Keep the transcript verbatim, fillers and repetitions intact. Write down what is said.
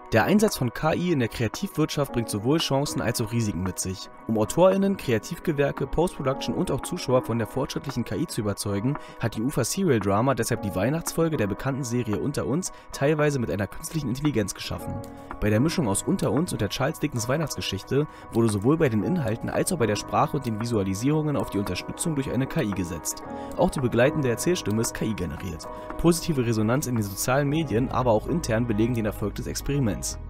Der Einsatz von K I in der Kreativwirtschaft bringt sowohl Chancen als auch Risiken mit sich. Um AutorInnen, Kreativgewerke, Post-Production und auch Zuschauer von der fortschrittlichen K I zu überzeugen, hat die UFA Serial Drama deshalb die Weihnachtsfolge der bekannten Serie Unter uns teilweise mit einer künstlichen Intelligenz geschaffen. Bei der Mischung aus Unter uns und der Charles Dickens Weihnachtsgeschichte wurde sowohl bei den Inhalten als auch bei der Sprache und den Visualisierungen auf die Unterstützung durch eine K I gesetzt. Auch die begleitende Erzählstimme ist K I generiert. Positive Resonanz in den sozialen Medien, aber auch intern belegen den Erfolg des Experiments.